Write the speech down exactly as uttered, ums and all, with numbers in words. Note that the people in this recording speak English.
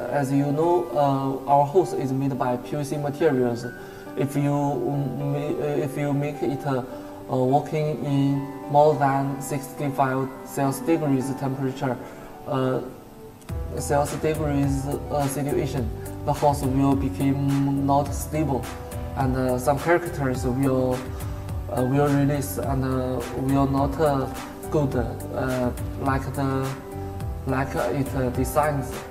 as you know, uh, our hose is made by P V C materials. If you if you make it uh, working in more than sixty-five Celsius degrees temperature, uh, Celsius degrees uh, situation, the hose will become not stable, and uh, some characters will uh, will release and uh, will not uh, good uh, like the like it uh, designs.